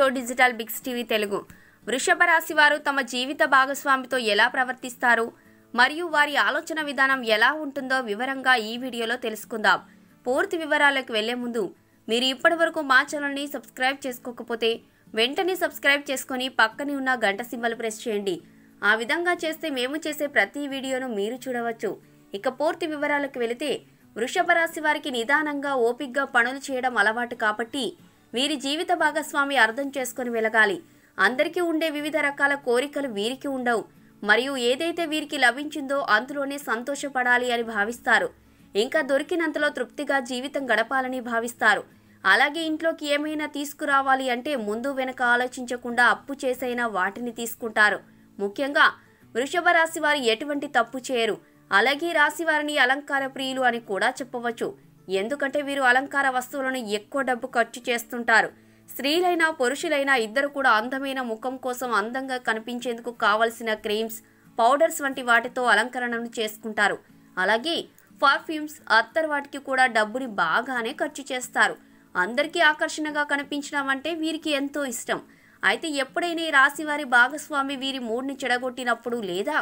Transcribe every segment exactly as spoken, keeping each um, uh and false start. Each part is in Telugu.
To Digital Biggs TV Telugu. వృషభ రాశి వారు తమ జీవిత భాగస్వామితో ఎలా ప్రవర్తిస్తారు మరియు వారి ఆలోచన విధానం ఎలా ఉంటుందో వివరంగా ఈ వీడియోలో తెలుసుకుందాం. పూర్తి వివరాలకు వెళ్లే ముందు మీరు ఇప్పటివరకు మా ఛానల్ని సబ్స్క్రైబ్ చేసుకోకపోతే వెంటనే సబ్స్క్రైబ్ చేసుకొని పక్కనే ఉన్న గంట సింబల్ ప్రెస్ చేయండి. ఆ విధంగా చేస్తే మేము చేసే ప్రతి వీడియోను మీరు చూడవచ్చు. ఇక పూర్తి వివరాలకు వెళితే, వృషభ రాశి వారికి నిదానంగా ఓపికగా పనులు చేయడం అలవాటు కాబట్టి వీరి జీవిత భాగస్వామి అర్థం చేసుకుని వెలగాలి. అందరికీ ఉండే వివిధ రకాల కోరికలు వీరికి ఉండవు మరియు ఏదైతే వీరికి లభించిందో అందులోనే సంతోషపడాలి అని భావిస్తారు. ఇంకా దొరికినంతలో తృప్తిగా జీవితం గడపాలని భావిస్తారు. అలాగే ఇంట్లోకి ఏమైనా తీసుకురావాలి అంటే ముందు వెనక ఆలోచించకుండా అప్పు చేసైనా వాటిని తీసుకుంటారు. ముఖ్యంగా వృషభ రాశి వారు ఎటువంటి తప్పు చేయరు. అలాగే రాశి వారిని అలంకార ప్రియులు అని కూడా చెప్పవచ్చు. ఎందుకంటే వీరు అలంకార వస్తువులను ఎక్కువ డబ్బు ఖర్చు చేస్తుంటారు. స్త్రీలైనా పురుషులైనా ఇద్దరు కూడా అందమైన ముఖం కోసం అందంగా కనిపించేందుకు కావలసిన క్రీమ్స్, పౌడర్స్ వంటి వాటితో అలంకరణను చేసుకుంటారు. అలాగే పర్ఫ్యూమ్స్, అత్తర్ వాటికి కూడా డబ్బుని బాగానే ఖర్చు చేస్తారు. అందరికీ ఆకర్షణగా కనిపించడం అంటే వీరికి ఎంతో ఇష్టం. అయితే ఎప్పుడైనా ఈ రాశి వారి భాగస్వామి వీరి మూడ్ని చెడగొట్టినప్పుడు లేదా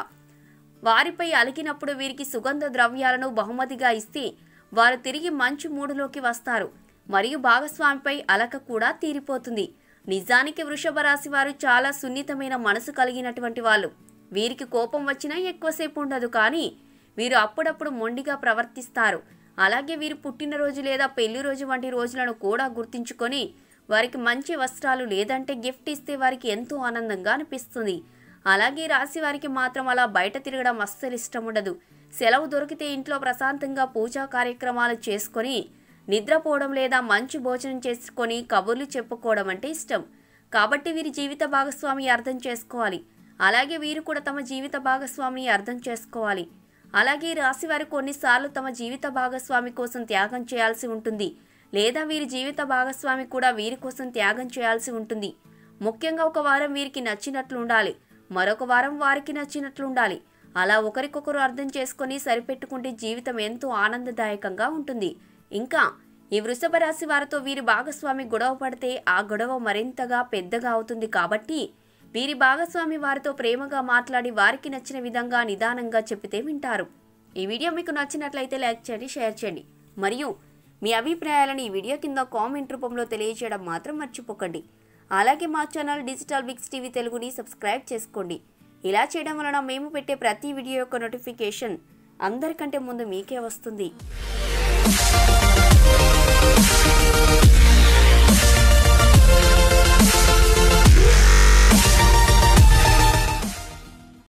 వారిపై అలిగినప్పుడు వీరికి సుగంధ ద్రవ్యాలను బహుమతిగా ఇస్తే వారు తిరిగి మంచి మూడులోకి వస్తారు మరియు భాగస్వామిపై అలక కూడా తీరిపోతుంది. నిజానికి వృషభ రాశి వారు చాలా సున్నితమైన మనసు కలిగినటువంటి వాళ్ళు. వీరికి కోపం వచ్చినా ఎక్కువసేపు ఉండదు, కానీ వీరు అప్పుడప్పుడు మొండిగా ప్రవర్తిస్తారు. అలాగే వీరు పుట్టినరోజు లేదా పెళ్లి రోజు వంటి రోజులను కూడా గుర్తించుకొని వారికి మంచి వస్త్రాలు లేదంటే గిఫ్ట్ ఇస్తే వారికి ఎంతో ఆనందంగా అనిపిస్తుంది. అలాగే రాశి వారికి మాత్రం అలా బయట తిరగడం అస్సలు ఇష్టం ఉండదు. సెలవు దొరికితే ఇంట్లో ప్రశాంతంగా పూజా కార్యక్రమాలు చేసుకొని నిద్రపోవడం లేదా మంచి భోజనం చేసుకొని కబుర్లు చెప్పుకోవడం అంటే ఇష్టం. కాబట్టి వీరి జీవిత భాగస్వామి అర్థం చేసుకోవాలి. అలాగే వీరు కూడా తమ జీవిత భాగస్వామిని అర్థం చేసుకోవాలి. అలాగే రాశి వారు కొన్నిసార్లు తమ జీవిత భాగస్వామి కోసం త్యాగం చేయాల్సి ఉంటుంది, లేదా వీరి జీవిత భాగస్వామి కూడా వీరి కోసం త్యాగం చేయాల్సి ఉంటుంది. ముఖ్యంగా ఒక వారం వీరికి నచ్చినట్లు ఉండాలి, మరొక వారం వారికి నచ్చినట్లు ఉండాలి. అలా ఒకరికొకరు అర్థం చేసుకొని సరిపెట్టుకుంటే జీవితం ఎంతో ఆనందదాయకంగా ఉంటుంది. ఇంకా ఈ వృషభ రాశి వారితో వీరి భాగస్వామి గొడవ పడితే ఆ గొడవ మరింతగా పెద్దగా అవుతుంది. కాబట్టి వీరి భాగస్వామి వారితో ప్రేమగా మాట్లాడి వారికి నచ్చిన విధంగా నిదానంగా చెప్పితే వింటారు. ఈ వీడియో మీకు నచ్చినట్లయితే లైక్ చేయండి, షేర్ చేయండి మరియు మీ అభిప్రాయాలను ఈ వీడియో కింద కామెంట్ రూపంలో తెలియజేయడం మాత్రం మర్చిపోకండి. అలాగే మా ఛానల్ డిజిటల్ బిగ్స్ టీవీ తెలుగుని సబ్స్క్రైబ్ చేసుకోండి. ఇలా చేయడం వలన మేము పెట్టే ప్రతి వీడియో యొక్క నోటిఫికేషన్ అందరికంటే ముందు మీకే వస్తుంది.